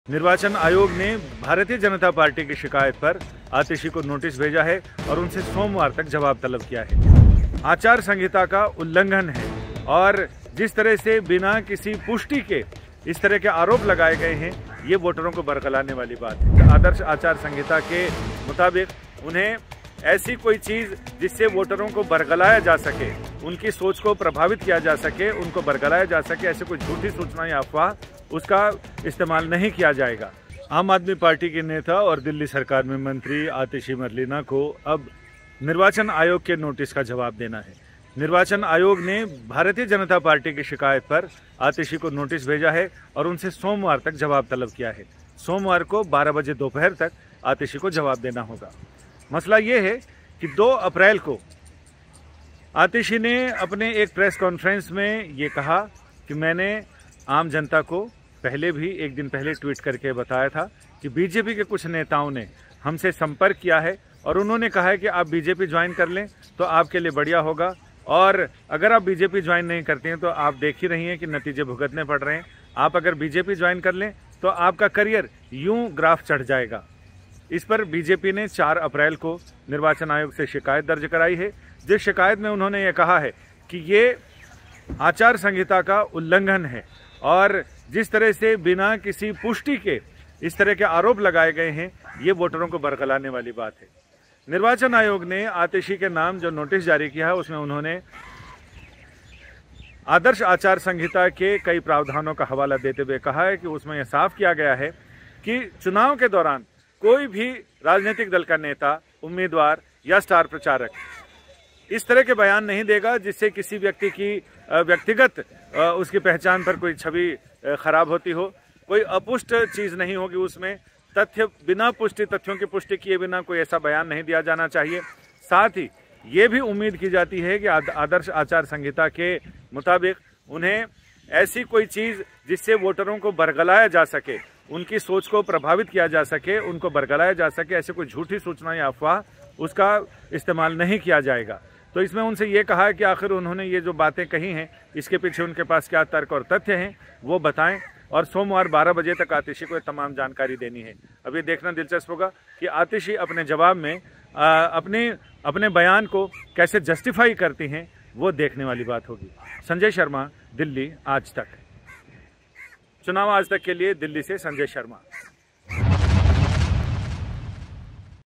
निर्वाचन आयोग ने भारतीय जनता पार्टी की शिकायत पर आतिशी को नोटिस भेजा है और उनसे सोमवार तक जवाब तलब किया है। आचार संहिता का उल्लंघन है और जिस तरह से बिना किसी पुष्टि के इस तरह के आरोप लगाए गए हैं, ये वोटरों को बरगलाने वाली बात है। आदर्श आचार संहिता के मुताबिक उन्हें ऐसी कोई चीज जिससे वोटरों को बरगलाया जा सके, उनकी सोच को प्रभावित किया जा सके, उनको बरगलाया जा सके, ऐसे कोई झूठी सूचना या अफवाह उसका इस्तेमाल नहीं किया जाएगा। आम आदमी पार्टी के नेता और दिल्ली सरकार में मंत्री आतिशी मरलेना को अब निर्वाचन आयोग के नोटिस का जवाब देना है। निर्वाचन आयोग ने भारतीय जनता पार्टी की शिकायत पर आतिशी को नोटिस भेजा है और उनसे सोमवार तक जवाब तलब किया है। सोमवार को 12 बजे दोपहर तक आतिशी को जवाब देना होगा। मसला ये है कि 2 अप्रैल को आतिशी ने अपने एक प्रेस कॉन्फ्रेंस में ये कहा कि मैंने आम जनता को पहले भी एक दिन पहले ट्वीट करके बताया था कि बीजेपी के कुछ नेताओं ने हमसे संपर्क किया है और उन्होंने कहा है कि आप बीजेपी ज्वाइन कर लें तो आपके लिए बढ़िया होगा, और अगर आप बीजेपी ज्वाइन नहीं करते हैं तो आप देख ही रही हैं कि नतीजे भुगतने पड़ रहे हैं। आप अगर बीजेपी ज्वाइन कर लें तो आपका करियर यूं ग्राफ चढ़ जाएगा। इस पर बीजेपी ने 4 अप्रैल को निर्वाचन आयोग से शिकायत दर्ज कराई है, जिस शिकायत में उन्होंने ये कहा है कि ये आचार संहिता का उल्लंघन है और जिस तरह से बिना किसी पुष्टि के इस तरह के आरोप लगाए गए हैं, ये वोटरों को बरगलाने वाली बात है। निर्वाचन आयोग ने आतिशी के नाम जो नोटिस जारी किया है उसमें उन्होंने आदर्श आचार संहिता के कई प्रावधानों का हवाला देते हुए कहा है कि उसमें यह साफ किया गया है कि चुनाव के दौरान कोई भी राजनीतिक दल का नेता, उम्मीदवार या स्टार प्रचारक इस तरह के बयान नहीं देगा जिससे किसी व्यक्ति की व्यक्तिगत उसकी पहचान पर कोई छवि खराब होती हो। कोई अपुष्ट चीज नहीं होगी उसमें, तथ्य बिना पुष्टि, तथ्यों की पुष्टि किए बिना कोई ऐसा बयान नहीं दिया जाना चाहिए। साथ ही ये भी उम्मीद की जाती है कि आदर्श आचार संहिता के मुताबिक उन्हें ऐसी कोई चीज जिससे वोटरों को बरगलाया जा सके, उनकी सोच को प्रभावित किया जा सके, उनको बरगलाया जा सके, ऐसे कोई झूठी सूचना या अफवाह उसका इस्तेमाल नहीं किया जाएगा। तो इसमें उनसे ये कहा है कि आखिर उन्होंने ये जो बातें कही हैं इसके पीछे उनके पास क्या तर्क और तथ्य हैं वो बताएं, और सोमवार 12 बजे तक आतिशी को तमाम जानकारी देनी है। अब ये देखना दिलचस्प होगा कि आतिशी अपने जवाब में अपने बयान को कैसे जस्टिफाई करती हैं, वो देखने वाली बात होगी। संजय शर्मा, दिल्ली आज तक। चुनाव आज तक के लिए दिल्ली से संजय शर्मा।